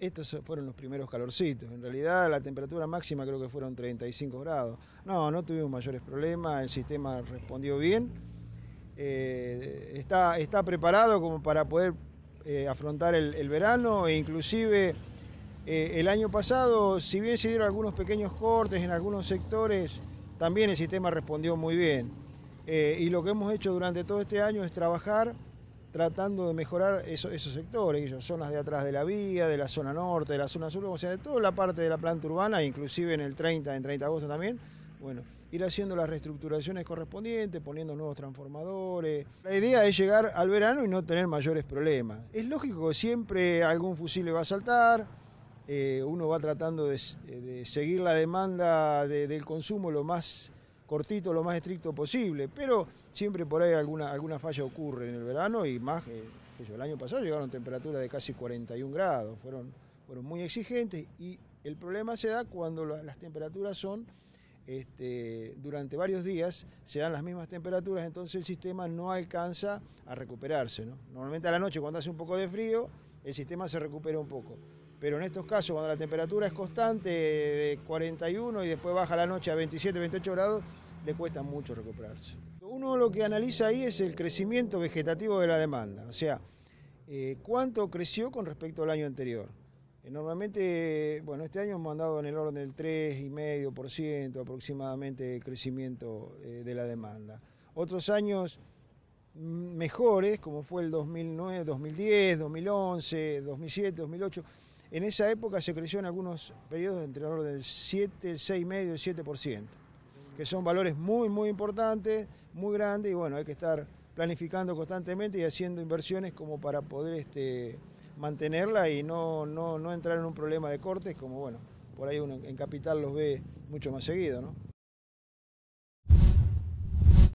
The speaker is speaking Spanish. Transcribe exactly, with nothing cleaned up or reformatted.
estos fueron los primeros calorcitos. En realidad la temperatura máxima creo que fueron treinta y cinco grados. No, no tuvimos mayores problemas, el sistema respondió bien. Eh, está, está preparado como para poder eh, afrontar el, el verano e inclusive eh, el año pasado, si bien se dieron algunos pequeños cortes en algunos sectores, también el sistema respondió muy bien. Eh, y lo que hemos hecho durante todo este año es trabajar tratando de mejorar eso, esos sectores, esas zonas de atrás de la vía, de la zona norte, de la zona sur, o sea, de toda la parte de la planta urbana, inclusive en el treinta, en treinta de agosto también, bueno, ir haciendo las reestructuraciones correspondientes, poniendo nuevos transformadores. La idea es llegar al verano y no tener mayores problemas. Es lógico que siempre algún fusible va a saltar, eh, uno va tratando de, de seguir la demanda de, del consumo lo más cortito, lo más estricto posible, pero siempre por ahí alguna, alguna falla ocurre en el verano y más, eh, que yo, el año pasado llegaron temperaturas de casi cuarenta y un grados, fueron, fueron muy exigentes y el problema se da cuando las temperaturas son, este, durante varios días se dan las mismas temperaturas, entonces el sistema no alcanza a recuperarse, ¿no? Normalmente a la noche cuando hace un poco de frío, el sistema se recupera un poco. Pero en estos casos, cuando la temperatura es constante de cuarenta y uno y después baja la noche a veintisiete, veintiocho grados, le cuesta mucho recuperarse. Uno lo que analiza ahí es el crecimiento vegetativo de la demanda, o sea, eh, cuánto creció con respecto al año anterior. Eh, normalmente, bueno, este año hemos andado en el orden del tres coma cinco por ciento aproximadamente de crecimiento eh, de la demanda. Otros años mejores, como fue el dos mil nueve, dos mil diez, dos mil once, dos mil siete, dos mil ocho, en esa época se creció en algunos periodos entre el orden del siete, el seis coma cinco y el siete por ciento, que son valores muy, muy importantes, muy grandes, y bueno, hay que estar planificando constantemente y haciendo inversiones como para poder este, mantenerla y no, no, no entrar en un problema de cortes, como bueno, por ahí uno en Capital los ve mucho más seguido, ¿no?